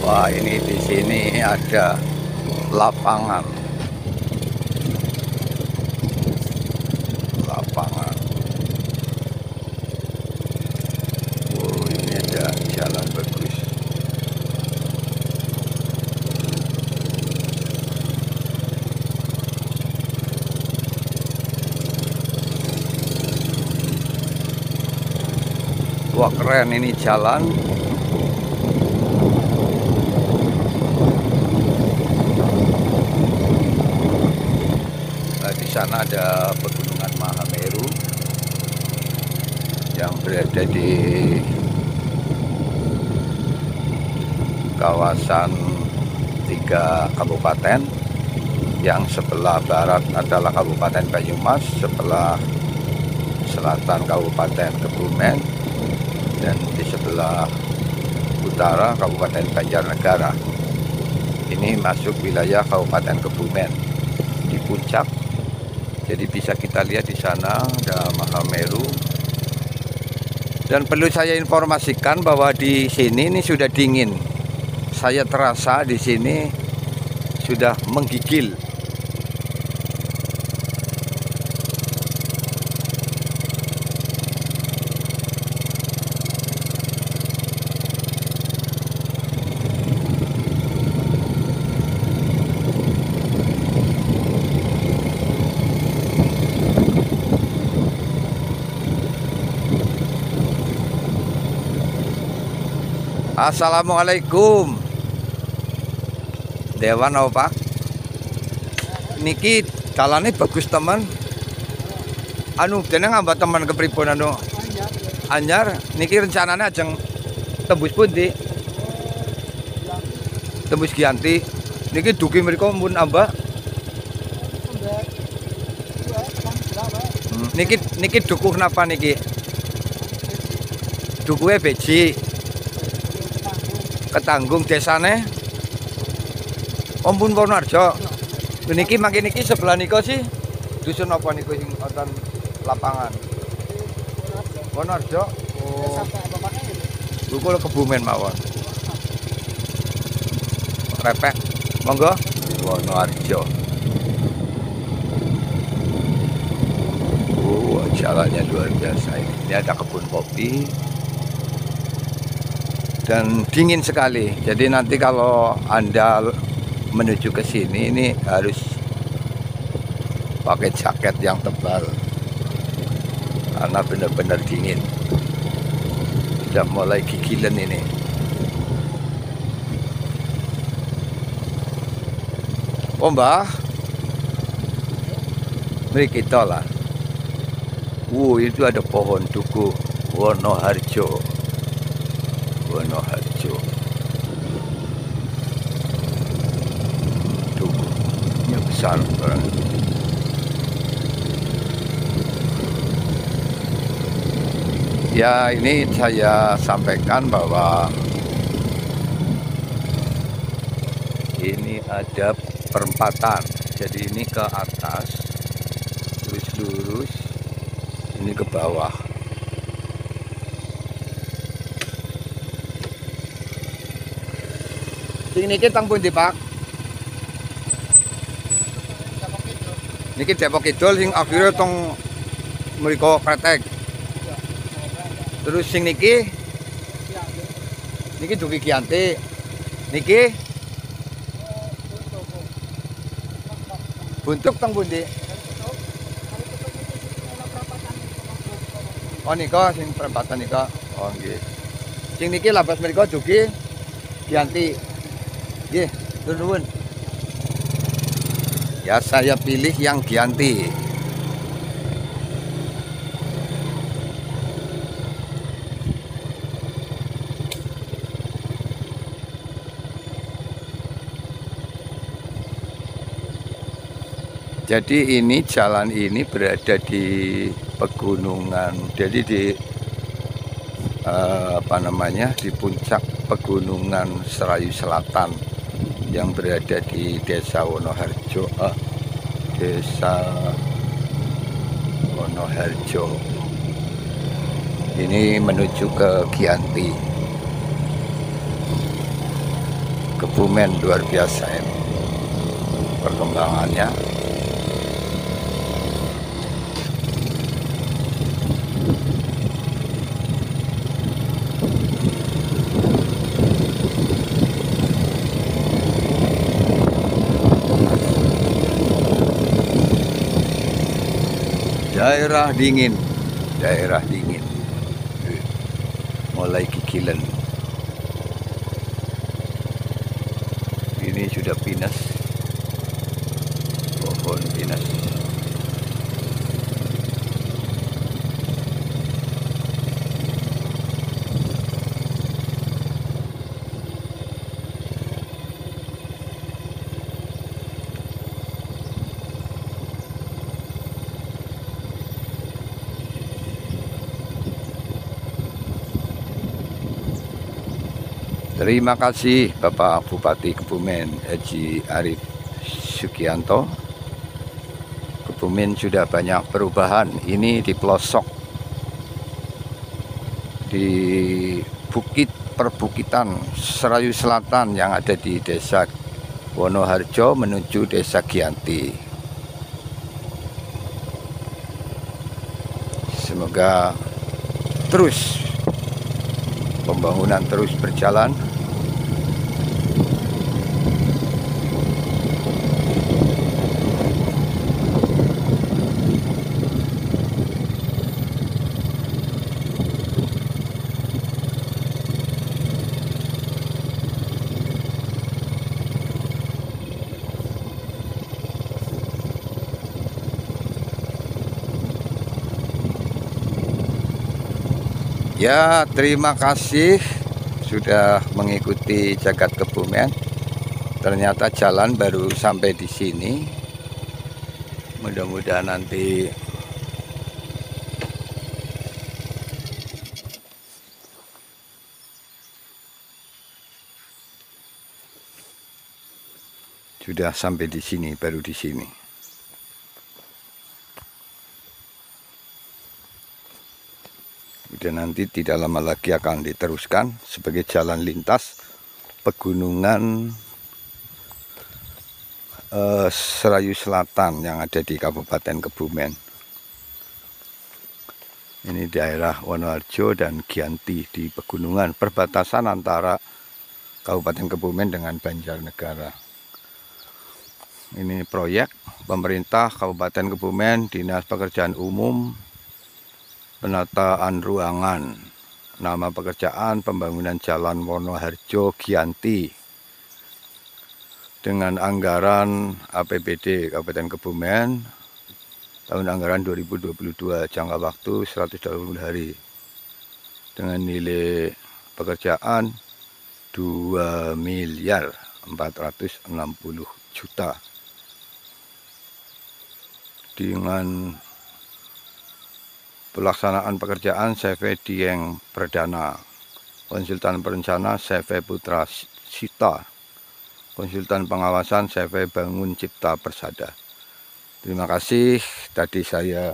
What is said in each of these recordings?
Wah, ini di sini ada lapangan. Lapangan. Oh, ini ada jalan bagus. Wah, keren ini jalan. Nah, di sana ada Pegunungan Mahameru yang berada di kawasan 3 kabupaten. Yang sebelah barat adalah Kabupaten Banyumas, sebelah selatan Kabupaten Kebumen, dan di sebelah utara Kabupaten Banjarnegara. Ini masuk wilayah Kabupaten Kebumen di puncak. Jadi bisa kita lihat di sana ada Mahameru. Dan perlu saya informasikan bahwa di sini ini sudah dingin. Saya terasa di sini sudah menggigil. Assalamualaikum. Dewan apa Pak? Niki jalannya bagus teman. Anu dene ngambah teman kepripun anu? Anyar. Niki rencananya ajeng tembus pundi? Tembus Giyanti. Niki dugi mriku mun ambak. Niki dukuh napa niki? Dukuhe beji. Ketanggung desane Ompun Wonoharjo. Niki makin niki sebelah niko sih dusun apa niku sing wonten lapangan? Wonoharjo. Oh. Lukul Kebumen mawon. Repek. Monggo Wonoharjo. Oh, jalannya luar biasa ini. Ini ada kebun kopi. Dan dingin sekali. Jadi nanti kalau Anda menuju ke sini ini harus pakai jaket yang tebal karena benar-benar dingin. Sudah mulai gigilan ini. Oh Mbah, mari kita lah. Itu ada pohon duku Wonoharjo. Wonoharjo. Dukunya besar. Ya, ini saya sampaikan bahwa ini ada perempatan. Jadi ini ke atas, terus lurus, ini ke bawah. Ini kita pundi Pak? Niki Depok Kidul sing akhirnya tong mriko Kretek. Terus sing niki dugi Giyanti. Niki Buntuk teng pundi? Oh nika sing perempatan nika. Oh nggih. Sing niki labas mriko dugi Giyanti. Nggih, nuwun. Ya saya pilih yang Giyanti. Jadi ini jalan ini berada di pegunungan. Jadi di di puncak Pegunungan Serayu Selatan yang berada di Desa Wonoharjo. Desa Wonoharjo. Ini menuju ke Giyanti. Kebumen luar biasa ini perkembangannya. Daerah dingin, daerah dingin, mulai kikilan. Ini sudah pinus, pohon pinus. Terima kasih Bapak Bupati Kebumen Haji Arif Sugianto. Kebumen sudah banyak perubahan. Ini di pelosok, di bukit perbukitan Serayu Selatan yang ada di Desa Wonoharjo menuju Desa Giyanti. Semoga terus pembangunan terus berjalan. Ya, terima kasih sudah mengikuti Jagat Kebumen. Ternyata jalan baru sampai di sini. Mudah-mudahan nanti sudah sampai di sini, baru di sini. Dan nanti tidak lama lagi akan diteruskan sebagai jalan lintas pegunungan Serayu Selatan yang ada di Kabupaten Kebumen. Ini daerah Wonoharjo dan Giyanti di pegunungan perbatasan antara Kabupaten Kebumen dengan Banjarnegara. Ini proyek pemerintah Kabupaten Kebumen, Dinas Pekerjaan Umum, Penataan Ruangan. Nama pekerjaan pembangunan Jalan Wonoharjo Giyanti dengan anggaran APBD Kabupaten Kebumen tahun anggaran 2022, jangka waktu 120 hari dengan nilai pekerjaan 2.460.000.000 dengan pelaksanaan pekerjaan CV Dieng Perdana, konsultan perencana CV Putra Sita, konsultan pengawasan CV Bangun Cipta Persada. Terima kasih. Tadi saya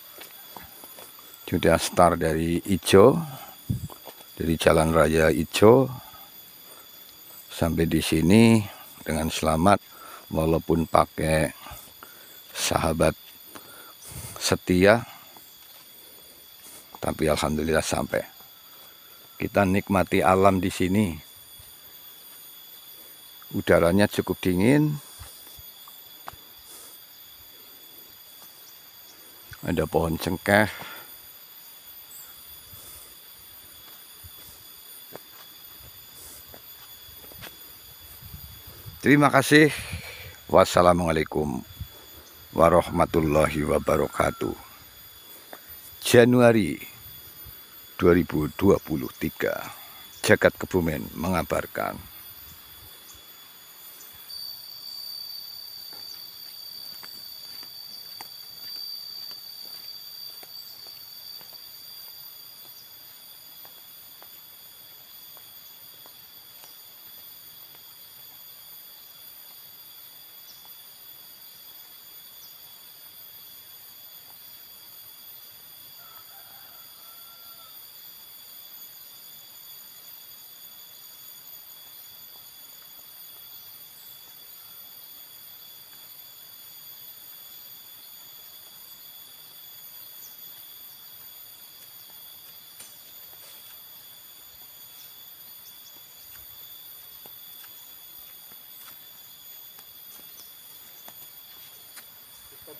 sudah start dari Ijo, dari Jalan Raya Ijo sampai di sini dengan selamat, walaupun pakai sahabat setia. Tapi alhamdulillah sampai. Kita nikmati alam di sini. Udaranya cukup dingin. Ada pohon cengkeh. Terima kasih. Wassalamualaikum warahmatullahi wabarakatuh. Januari 2023, Jagat Kebumen mengabarkan.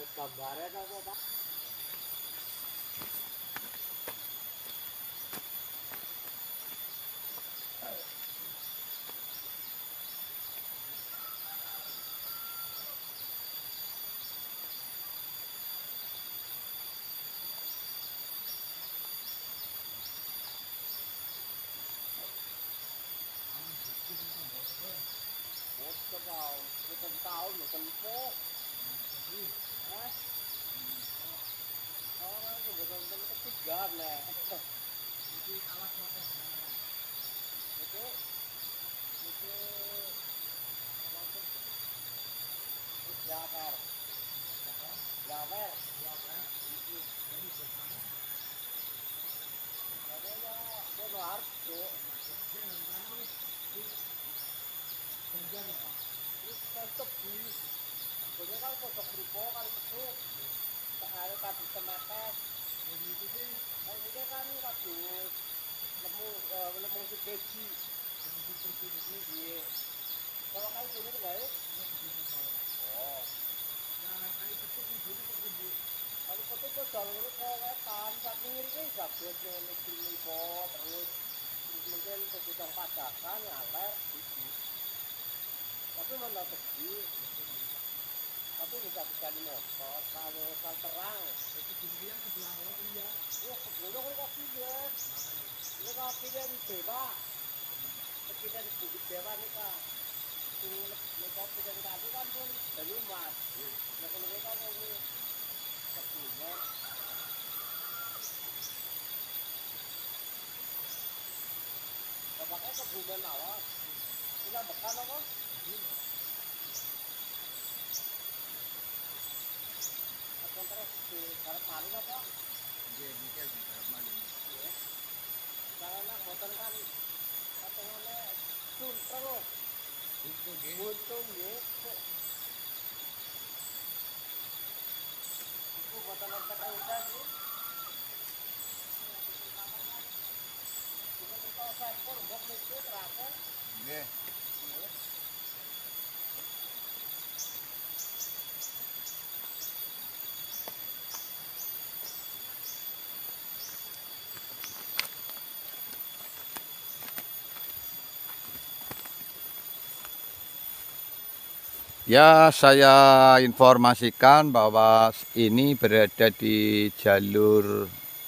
Ya, saya informasikan bahwa ini berada di jalur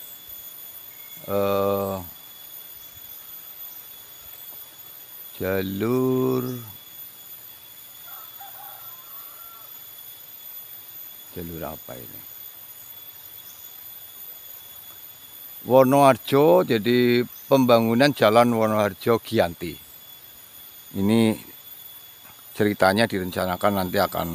jalur apa ini? Wonoharjo, jadi pembangunan jalan Wonoharjo Giyanti. Ini ceritanya direncanakan nanti akan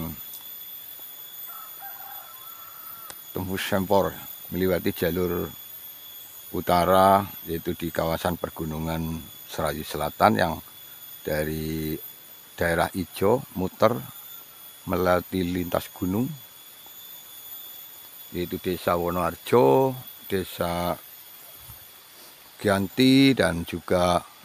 tembus Sempor melewati jalur utara, yaitu di kawasan pergunungan Serayu Selatan yang dari daerah Ijo muter melewati lintas gunung, yaitu desa Wonoharjo, desa Giyanti, dan juga